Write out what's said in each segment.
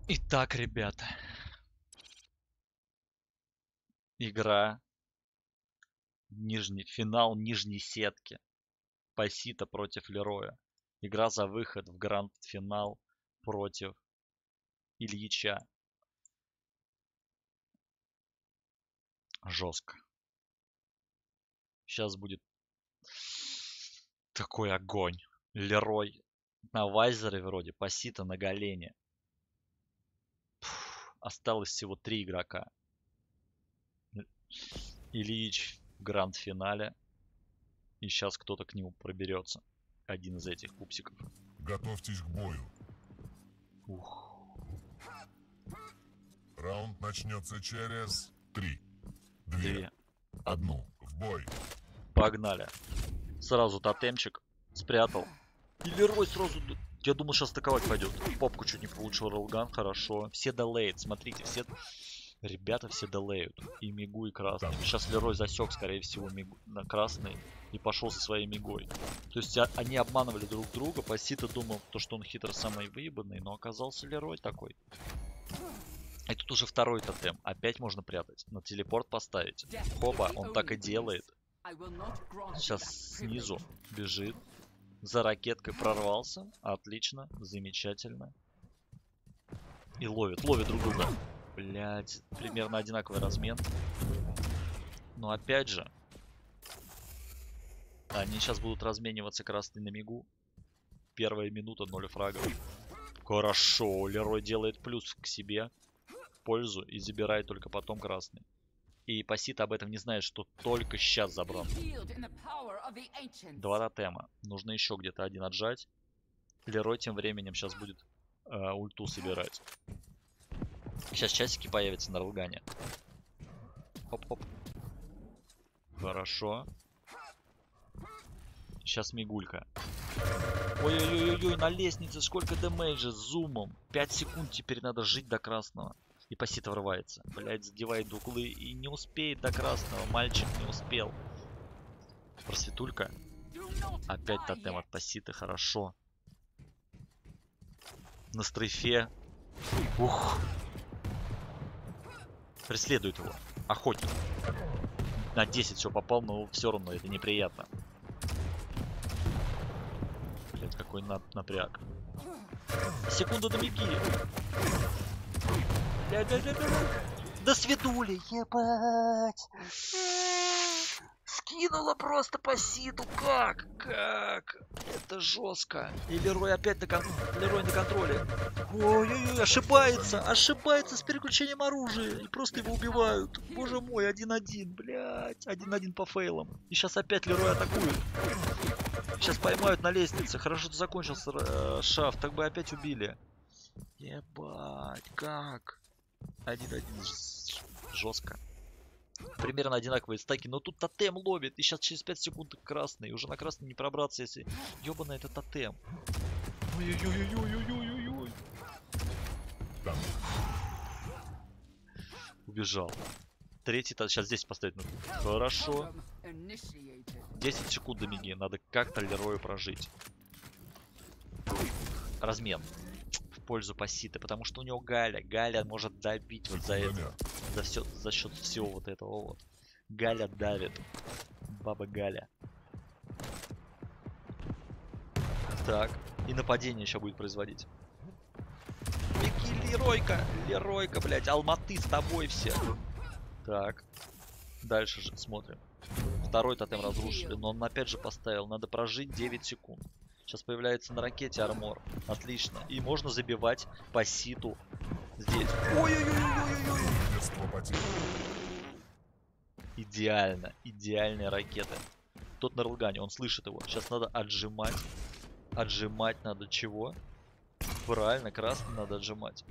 Итак, ребята. Игра. Финал нижней сетки. Пасита против Лероя. Игра за выход в гранд-финал против Ильича. Жестко. Сейчас будет такой огонь. Лерой на вайзере вроде, Пасита на Галене. Осталось всего 3 игрока. Ильич в гранд-финале. И сейчас кто-то к нему проберется. Один из этих пупсиков. Готовьтесь к бою. Ух. Раунд начнется через 3, 2, 2. 1. В бой. Погнали. Сразу тотемчик спрятал. И Лерой сразу... Я думал, сейчас атаковать пойдет. Попку чуть не получил ролган, хорошо. Все долеют, смотрите, все... Ребята все долеют. И Мигу, и красный. Сейчас Лерой засек, скорее всего, Мигу на красный. И пошел со своей Мигой. То есть они обманывали друг друга. Пасита думал, что он хитро самый выебанный. Но оказался Лерой такой. И тут уже второй тотем. Опять можно прятать. На телепорт поставить. Хопа, он так и делает. Сейчас снизу бежит. За ракеткой прорвался. Отлично. Замечательно. И ловит. Ловит друг друга. Блять. Примерно одинаковый размен. Но опять же. Они сейчас будут размениваться красный на Мигу. Первая минута, 0 фрагов. Хорошо. Лерой делает плюс к себе. В пользу. И забирает только потом красный. И Пасита об этом не знает, что только сейчас забрал. 2 тотема. Нужно еще где-то один отжать. Лерой тем временем сейчас будет ульту собирать. Сейчас часики появятся на ролгане. Хоп-хоп. Хорошо. Сейчас Мигулька. Ой-ой-ой-ой, на лестнице сколько дэмэджа с зумом. 5 секунд теперь надо жить до красного. И Пасита врывается. Блять, задевает углы и не успеет до красного. Мальчик не успел. Просветулька. Опять тотем от Паситы, хорошо. На стрейфе. Ух. Преследует его. Охотник. На 10 все попал, но все равно это неприятно. Блять, какой напряг. Секунда до Миги. До свидули, ебать. Скинула просто Паситу. Как? Это жестко. И Лерой опять Лерой на контроле. Ой-ой-ой, ошибается с переключением оружия. И просто его убивают. Боже мой, 1-1, блядь. 1-1 по фейлам. И сейчас опять Лерой атакует. Сейчас поймают на лестнице. Хорошо, что закончился шафт. Так бы опять убили. Ебать, как? 1-1 жестко. Примерно одинаковые стаки, но тут тотем ловит. И сейчас через 5 секунд красный. Уже на красный не пробраться, если... Ёбаный это тотем. Ой-ой-ой-ой-ой-ой-ой-ой. Убежал. Третий, сейчас здесь поставить нужно. Хорошо. 10 секунд до Миги. Надо как-то Лерою прожить. Размен. В пользу Паситы, потому что у него Галя. Галя может добить вот за это. За счет всего вот этого вот. Галя давит. Баба Галя. Так. И нападение еще будет производить. Беги, Леройка. Леройка, блядь. Алматы с тобой все. Так. Дальше же смотрим. Второй тотем разрушили, но он опять же поставил. Надо прожить 9 секунд. Сейчас появляется на ракете армор. Отлично. И можно забивать Паситу здесь. Ой-ой-ой-ой-ой-ой. Идеально. Идеальная ракета. Тот на ролгане, он слышит его. Сейчас надо отжимать. Отжимать надо чего? Правильно, красный надо отжимать.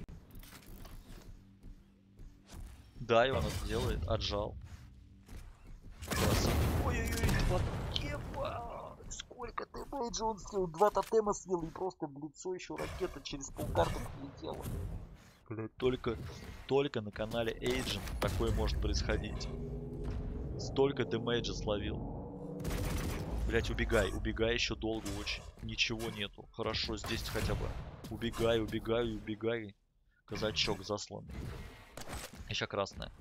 Да, и он это делает. Отжал. Ой-ой-ой, сколько дэмэджа он слил. 2 тотема слил и просто в лицо еще ракета через полкарты полетела. Блять, только на канале Agent такое может происходить. Столько дэмэджа словил. Блять, убегай еще долго очень. Ничего нету. Хорошо, здесь хотя бы. Убегай. Казачок засланный. Еще красная.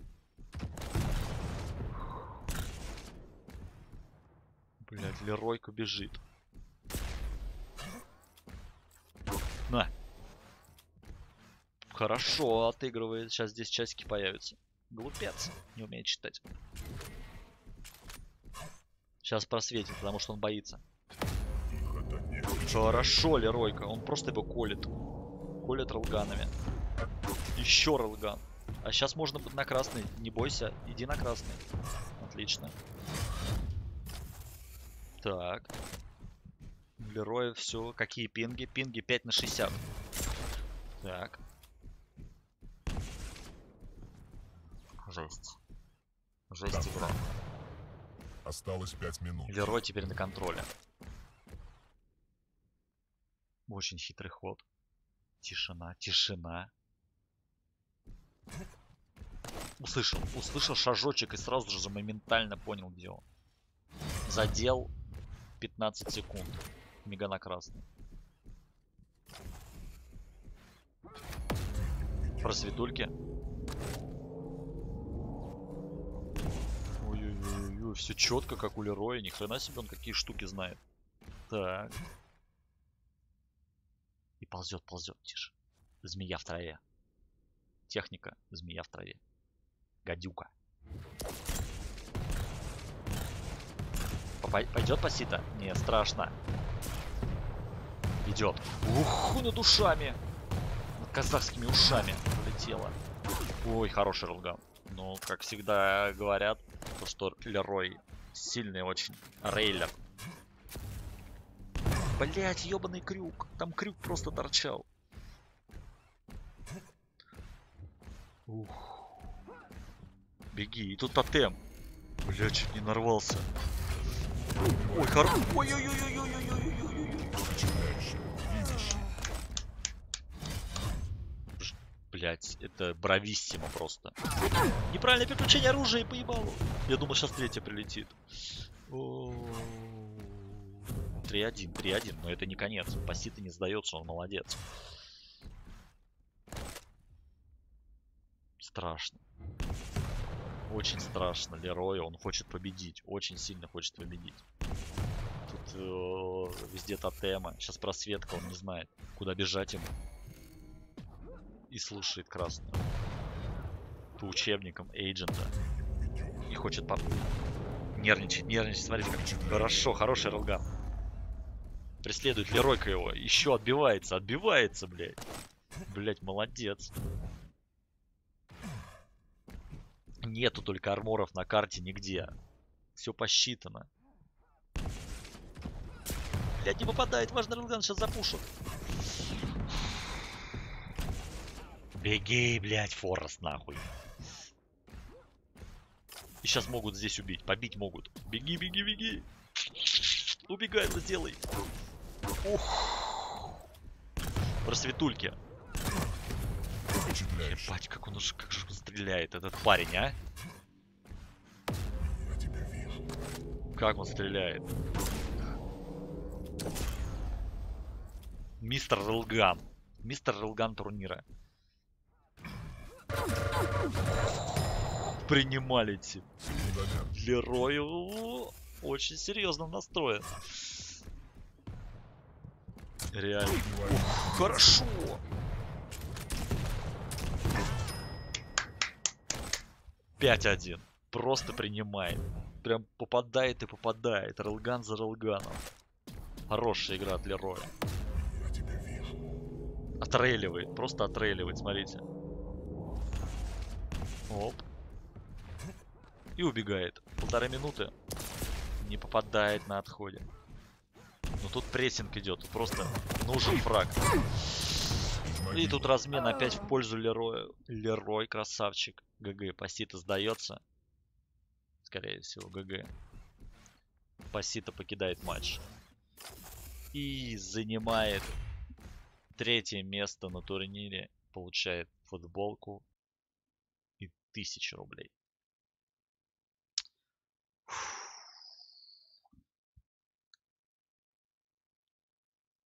Блять, Леройка бежит. На. Хорошо отыгрывает. Сейчас здесь часики появятся. Глупец. Не умеет читать. Сейчас просветит, потому что он боится. Хорошо, Леройка. Он просто его колет. Колет релганами. Еще релган. А сейчас можно на красный. Не бойся. Иди на красный. Отлично. Так. Лероя все. Какие пинги? Пинги 5 на 60. Так. Жесть. Жесть игра. Осталось 5 минут. Лерой теперь на контроле. Очень хитрый ход. Тишина, тишина. Услышал шажочек и сразу же моментально понял, где он. Задел 15 секунд. Мега на красный. Просветульки. Ой-ой-ой, все четко, как у Лероя. Ни хрена себе он какие штуки знает. Так. И ползет, ползет. Тише. Змея в траве. Техника. Змея в траве. Гадюка. Пойдет пасита? Не, страшно. Идет. Ух, над ушами. Над казахскими ушами полетела. Ой, хороший ролган. Ну, как всегда говорят, то что Лерой сильный очень рейлер. Блять, ебаный крюк. Там крюк просто торчал. Ух. Беги, и тут тотем. Бля, чуть не нарвался. Ой, ой-ой-ой-ой-ой-ой-ой-ой-ой-ой-ой. Блять, это брависсимо просто. Неправильное переключение оружия и поебалу. Я думал, сейчас третья прилетит. 3-1, 3-1, но это не конец. Пасита не сдается, он молодец. Страшно. Очень страшно Лерой, он хочет победить. Очень сильно хочет победить. Тут везде тотема. Сейчас просветка, он не знает, куда бежать ему. И слушает красную. По учебникам Эйджента. И хочет нервничать, нервничать. Смотрите, как хорошо, хороший релган. Преследует Леройка его. Еще отбивается, отбивается, блядь. Блядь, молодец. Нету только арморов на карте нигде. Все посчитано. Блядь, не попадает. Важный релган сейчас запушит. Беги, блядь, Форест, нахуй. И сейчас могут здесь убить. Побить могут. Беги, беги, беги. Убегай, это сделай. Ух. Просветульки. Ебать, как он уж, как же он стреляет, этот парень, а? Как он стреляет. Мистер Релган. Мистер Релган турнира. Принималите. Лерой очень серьезно настроен. Реально. Ух, хорошо. (5-1). Просто принимает. Прям попадает и попадает. Релган за релганом. Хорошая игра от Лероя. Отреливает. Просто отреливает. Смотрите. Оп. И убегает. 1,5 минуты. Не попадает на отходе. Но тут прессинг идет. Просто нужен фраг. И тут размен опять в пользу Лероя. Лерой красавчик. ГГ. Пасита сдается. Скорее всего, ГГ. Пасита покидает матч. И занимает 3-е место на турнире. Получает футболку и 1000 рублей.